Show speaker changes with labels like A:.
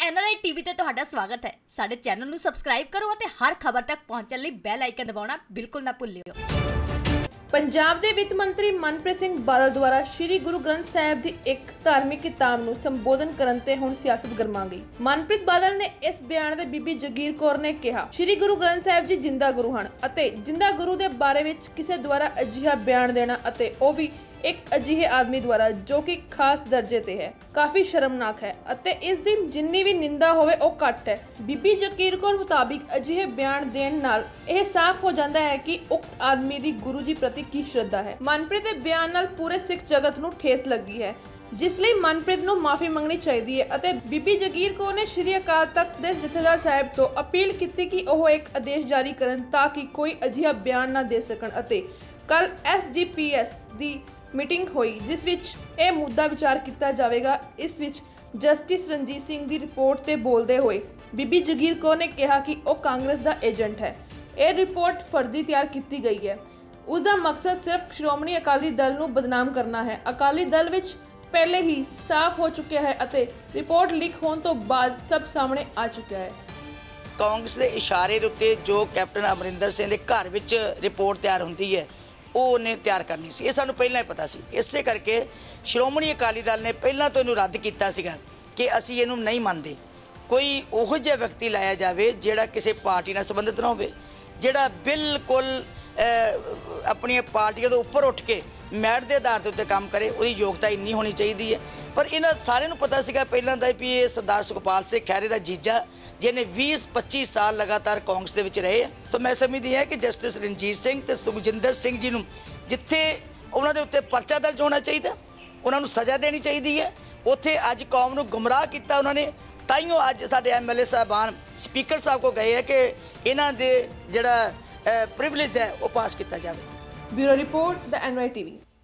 A: NRI TV ਤੇ ਤੁਹਾਡਾ ਸਵਾਗਤ ਹੈ। ਸਾਡੇ ਚੈਨਲ ਨੂੰ ਸਬਸਕ੍ਰਾਈਬ ਕਰੋ ਅਤੇ ਹਰ ਖਬਰ ਤੱਕ ਪਹੁੰਚਣ ਲਈ ਬੈਲ ਆਈਕਨ ਦਬਾਉਣਾ ਬਿਲਕੁਲ ਨਾ ਭੁੱਲਿਓ।
B: पंजाब के वित्त मंत्री मनप्रीत सिंह बादल द्वारा श्री गुरु ग्रंथ साहिब की एक धार्मिक किताब नूं संबोधन करन ते हुण सियासत गरमा गई। मनप्रीत बादल ने इस बयान दे बीबी जगीर कौर ने कहा, श्री गुरु ग्रंथ साहिब जी जिंदा गुरु हन अते जिंदा गुरु दे बारे विच किसे द्वारा अजिहा बयान देना अते ओ भी एक अजिहे आदमी द्वारा जो कि खास दर्जे ते है काफी शर्मनाक है अते इस दिन जिन्नी भी निंदा होवे ओ घट है। बीबी जगीर कौर मुताबिक अजिहे बयान देण नाल यह साफ हो जाता है कि उक्त आदमी दी गुरु जी प्रति की श्रद्धा है। मनप्रीत दे बयान नाल पूरे सिख जगत नूं ठेस लगी है, जिस ਲਈ मनप्रीत ਨੂੰ ਮਾਫੀ ਮੰਗਣੀ ਚਾਹੀਦੀ ਹੈ ਅਤੇ ਬੀਬੀ ਜਗੀਰ ਕੌਰ ਨੇ ਸ਼੍ਰੀ ਅਕਾਲ ਤਖਤ ਦੇ ਜਥੇਦਾਰ ਸਾਹਿਬ ਤੋਂ ਅਪੀਲ ਕੀਤੀ ਕਿ ਉਹ ਇੱਕ ਆਦੇਸ਼ ਜਾਰੀ ਕਰਨ ਤਾਂ ਕਿ ਕੋਈ ਅਜਿਹਾ ਬਿਆਨ ਨਾ ਦੇ ਸਕਣ ਅਤੇ ਕੱਲ SGPS ਦੀ ਮੀਟਿੰਗ ਹੋਈ ਜਿਸ ਵਿੱਚ ਇਹ ਮੁੱਦਾ ਵਿਚਾਰ ਕੀਤਾ ਜਾਵੇਗਾ। ਇਸ ਵਿੱਚ ਜਸਟਿਸ ਰਣਜੀਤ ਸਿੰਘ ਦੀ ਰਿਪੋਰਟ ਤੇ ਬੋਲਦੇ ਹੋਏ ਬੀਬੀ ਜਗੀਰ ਕੌਰ ਨੇ ਕਿਹਾ ਕਿ ਉਹ ਕਾਂਗਰਸ ਦਾ ਏਜੰਟ ਹੈ। ਇਹ ਰਿਪੋਰਟ ਫਰਜ਼ੀ ਤਿਆਰ ਕੀਤੀ ਗਈ ਹੈ। ਉਸ ਦਾ ਮਕਸਦ ਸਿਰਫ ਸ਼੍ਰੋਮਣੀ ਅਕਾਲੀ ਦਲ ਨੂੰ ਬਦਨਾਮ ਕਰਨਾ ਹੈ। ਅਕਾਲੀ ਦਲ ਵਿੱਚ ਪਹਿਲੇ ਹੀ ਸਾਫ਼ ਹੋ ਚੁੱਕਿਆ ਹੈ ਅਤੇ ਰਿਪੋਰਟ ਲੀਕ ਹੋਣ ਤੋਂ ਬਾਅਦ ਸਭ ਸਾਹਮਣੇ ਆ ਚੁੱਕਿਆ ਹੈ।
C: ਕਾਂਗਰਸ ਦੇ ਇਸ਼ਾਰੇ ਦੇ ਉੱਤੇ ਜੋ ਕੈਪਟਨ ਅਮਰਿੰਦਰ ਸਿੰਘ ਦੇ ਘਰ ਵਿੱਚ ਰਿਪੋਰਟ ਤਿਆਰ ਹੁੰਦੀ ਹੈ ਉਹ ਉਹਨੇ ਤਿਆਰ ਕਰਨੀ ਸੀ। ਇਹ ਸਾਨੂੰ ਪਹਿਲਾਂ ਹੀ ਪਤਾ ਸੀ। ਇਸੇ ਕਰਕੇ ਸ਼੍ਰੋਮਣੀ ਅਕਾਲੀ ਦਲ ਨੇ ਪਹਿਲਾਂ ਤੋਂ ਇਹਨੂੰ ਰੱਦ ਕੀਤਾ ਸੀਗਾ ਕਿ ਅਸੀਂ ਇਹਨੂੰ ਨਹੀਂ ਮੰਨਦੇ। ਕੋਈ ਉਹੋ ਜਿਹਾ ਵਿਅਕਤੀ ਲਾਇਆ ਜਾਵੇ ਜਿਹੜਾ ਕਿਸੇ ਪਾਰਟੀ ਨਾਲ ਸੰਬੰਧਿਤ ਨਾ ਹੋਵੇ, ਜਿਹੜਾ ਬਿਲਕੁਲ ਆਪਣੀਆਂ ਪਾਰਟੀਆਂ ਤੋਂ ਉੱਪਰ ਉੱਠ ਕੇ ਮੈਰਿਟ ਦੇ ਆਧਾਰ ਦੇ ਉੱਤੇ ਕੰਮ ਕਰੇ। ਉਹਦੀ ਯੋਗਤਾ ਇੰਨੀ ਹੋਣੀ ਚਾਹੀਦੀ ਹੈ। ਪਰ ਇਹਨਾਂ ਸਾਰਿਆਂ ਨੂੰ ਪਤਾ ਸੀਗਾ ਪਹਿਲਾਂ ਦਾ ਵੀ ਇਹ ਸਰਦਾਰ ਸੁਖਪਾਲ ਸਿੰਘ ਖਹਿਰੇ ਦਾ ਜੀਜਾ ਜਿਹਨੇ 20-25 ਸਾਲ ਲਗਾਤਾਰ ਕਾਂਗਰਸ ਦੇ ਵਿੱਚ ਰਹੇ। ਤਾਂ ਮੈਂ ਸਮਝਦੀ ਹਾਂ ਕਿ ਜਸਟਿਸ ਰਣਜੀਤ ਸਿੰਘ ਤੇ ਸੁਖਜਿੰਦਰ ਸਿੰਘ ਜੀ ਨੂੰ ਜਿੱਥੇ ਉਹਨਾਂ ਦੇ ਉੱਤੇ ਪਰਚਾ ਦਰਜ ਹੋਣਾ ਚਾਹੀਦਾ, ਉਹਨਾਂ ਨੂੰ ਸਜ਼ਾ ਦੇਣੀ ਚਾਹੀਦੀ ਹੈ। ਉੱਥੇ ਅੱਜ ਕੌਮ ਨੂੰ ਗੁੰਮਰਾਹ ਕੀਤਾ ਉਹਨਾਂ ਨੇ। ਤਾਈਓ ਅੱਜ ਸਾਡੇ MLA ਸਾਹਿਬਾਨ ਸਪੀਕਰ ਸਾਹਿਬ ਕੋ ਗਏ ਹੈ ਕਿ ਇਹਨਾਂ ਦੇ ਜਿਹੜਾ ਪ੍ਰਿਵਿਲੇਜ ਹੈ ਉਹ ਪਾਸ ਕੀਤਾ ਜਾਵੇ।
B: Bureau report, the NRI TV।